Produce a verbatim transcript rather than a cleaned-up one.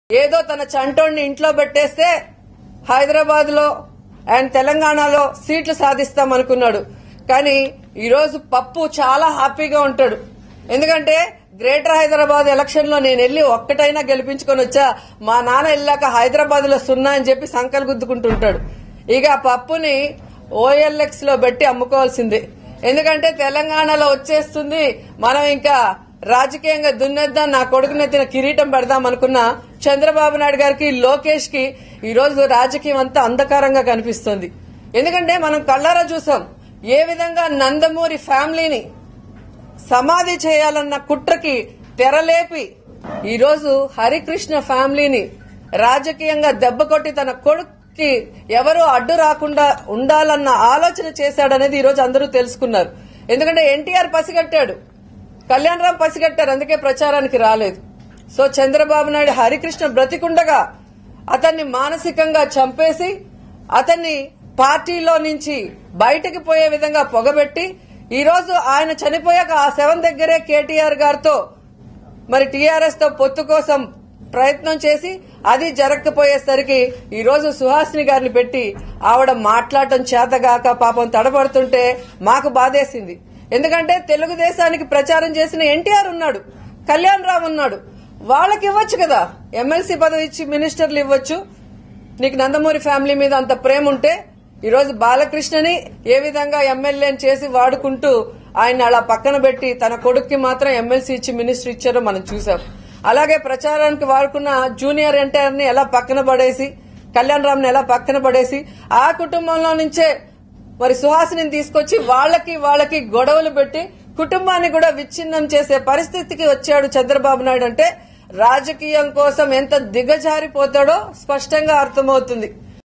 ఏదో తన చంటోడిని ఇంట్లో పెట్టేస్తే హైదరాబాద్ లో అండ్ తెలంగాణలో సీట్లు సాధిస్తామనుకున్నాడు. కానీ ఈరోజు పప్పు చాలా హ్యాపీగా ఉంటాడు. ఎందుకంటే గ్రేటర్ హైదరాబాద్ ఎలక్షన్ లో నేను వెళ్లి ఒక్కటైనా గెలిపించుకొని వచ్చా, మా నాన్న వెళ్ళాక హైదరాబాద్ లో సున్నా అని చెప్పి సంకలు గుద్దుకుంటుంటాడు. ఇక పప్పుని ఓఎల్ఎక్స్ లో పెట్టి అమ్ముకోవాల్సిందే. ఎందుకంటే తెలంగాణలో వచ్చేస్తుంది, మనం ఇంకా రాజకీయంగా దున్నేద్దాం, నా కొడుకునెత్తిన కిరీటం పెడదాం అనుకున్న చంద్రబాబు నాయుడు గారికి, లోకేష్ కి ఈ రోజు రాజకీయం అంతా అంధకారంగా కనిపిస్తుంది. ఎందుకంటే మనం కళ్ళారా చూసాం ఏ విధంగా నందమూరి ఫ్యామిలీని సమాధి చేయాలన్న కుట్రకి తెరలేపి ఈరోజు హరికృష్ణ ఫ్యామిలీని రాజకీయంగా దెబ్బకొట్టి తన కొడుక్కి ఎవరూ అడ్డు రాకుండా ఉండాలన్న ఆలోచన చేశాడనేది ఈరోజు అందరూ తెలుసుకున్నారు. ఎందుకంటే ఎన్టీఆర్ పసిగట్టాడు, కళ్యాణ్ రామ్ పసిగట్టారు, అందుకే ప్రచారానికి రాలేదు. సో చంద్రబాబు నాయుడు హరికృష్ణ బ్రతికుండగా అతన్ని మానసికంగా చంపేసి అతన్ని పార్టీలో నుంచి బయటకు పోయే విధంగా పొగబెట్టి ఈ రోజు ఆయన చనిపోయాక ఆ శవం దగ్గరే కేటీఆర్ గారితో మరి టీఆర్ఎస్ తో పొత్తు కోసం ప్రయత్నం చేసి అది జరగకపోయేసరికి ఈ రోజు సుహాసిని గారిని పెట్టి ఆవిడ మాట్లాడటం చేతగాక పాపం తడబడుతుంటే మాకు బాధేసింది. ఎందుకంటే తెలుగుదేశానికి ప్రచారం చేసిన ఎన్టీఆర్ ఉన్నాడు, కళ్యాణ్ రామ్ ఉన్నాడు, వాళ్ళకి ఇవ్వచ్చు కదా, ఎమ్మెల్సీ పదవి ఇచ్చి మినిస్టర్లు ఇవ్వచ్చు. నీకు నందమూరి ఫ్యామిలీ మీద అంత ప్రేమ ఉంటే ఈ రోజు బాలకృష్ణని ఏ విధంగా ఎమ్మెల్యేని చేసి వాడుకుంటూ ఆయన అలా పక్కన పెట్టి తన కొడుక్కి మాత్రం ఎమ్మెల్సీ ఇచ్చి మినిస్టర్ ఇచ్చారో మనం చూసాం. అలాగే ప్రచారానికి వాడుకున్న జూనియర్ ఎన్టీఆర్ ని ఎలా పక్కన పడేసి, కళ్యాణ్ రామ్ ని ఎలా పక్కన పడేసి ఆ కుటుంబంలో నుంచే మరి సుహాసిని తీసుకొచ్చి వాళ్ళకి వాళ్ళకి గొడవలు పెట్టి కుటుంబాన్ని కూడా విచ్ఛిన్నం చేసే పరిస్థితికి వచ్చాడు చంద్రబాబు నాయుడు. అంటే రాజకీయం కోసం ఎంత దిగజారిపోతాడో స్పష్టంగా అర్థమవుతుంది.